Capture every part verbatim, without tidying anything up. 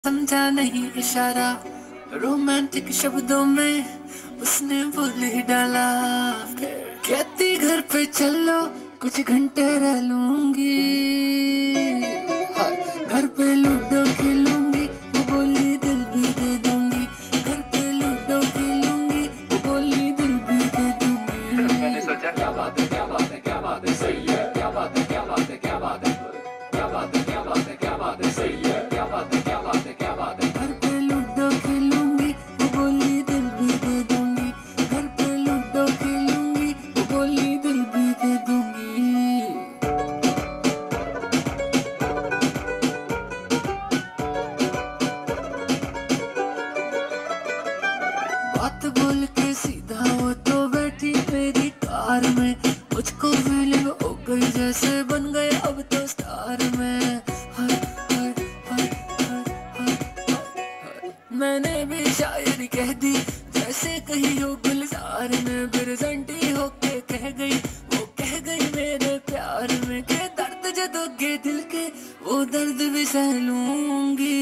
समझा नहीं इशारा, रोमांटिक शब्दों में उसने बोल ही डाला। कहती घर पे चलो कुछ घंटे रह लूंगी, घर पे लूडो खेलूंगी, वो बोली दिल भी दे दूंगी। घर पे लूडो खेलूंगी, वो बोली दिल भी दे दूंगी। मैंने सोचा क्या बात है क्या बात है क्या बात है सही है, क्या बात है क्या बात है क्या बात है क्या बात है क्या बात है क्या बात है सही है, क्या बात है क्या बात है क्या बात है। घर पे लूडो खेलूंगी, वो बोली दिल भी दे दूंगी। घर पे लूडो खेलूंगी, वो बोली दिल भी दे दूंगी। बात बोल के सीधा वो तो बैठी मेरी कार में, मुझको फीलिंग हो गई जैसे बन गए अब तो स्टार में। हाय हाय हाय हाय हाय हाय। मैंने भी शायरी कह दी जैसे कही हो गुलजार में, प्रेजेंटी होके कह गई वो कह गई मेरे प्यार में। के दर्द जो दोगे दिल के वो दर्द भी सह लूंगी।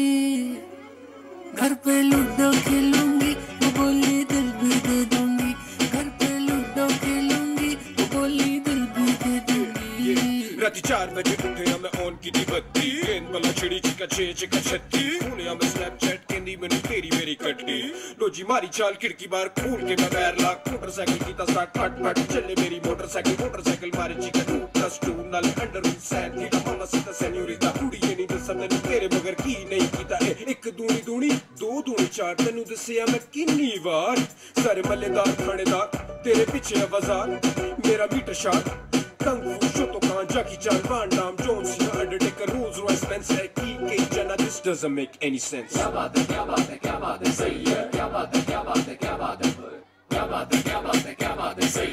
घर पे लूडो खेलूंगी, वो बोली दिल भी दे दूंगी। घर पे लूडो खेलूंगी, वो बोली दिल भी दे दूंगी। राती चार बजे उठे मैं ऑन की दी बत्ती, गेंद बला छिड़ी चिका छे चिका छत्ती, हुने मैं स्नैपचैट केंदी मैंने तेरी मेरी कट्टी। रोजी मारी चाल खिड़की बार खोल के मैं पैर लाक, मोटरसाइकिल की तस्ता फट फट चले मेरी मोटरसाइकिल। मोटरसाइकिल मारे चिका टू प्लस टू नाल अंडर रूट सैन थी मामा सीता सेन्यूरिटा। कुड़ी ये नहीं दस मैंने तेरे मगर की नहीं कीता ए, एक दूनी दूनी दो दूनी चार तेनू दसिया मैं किन्नी वार। सारे मल्लेदार थानेदार तेरे पीछे बाजार, मेरा metre short kung fu shotokan Jackie Chan Van Damme John Cena Undertaker Rolls Royce Benz की के जना। This doesn't make any sense। क्या बात है क्या बात है क्या बात है सही है, क्या बात है क्या बात है क्या बात है क्या बात है क्या बात है क्या बात है सही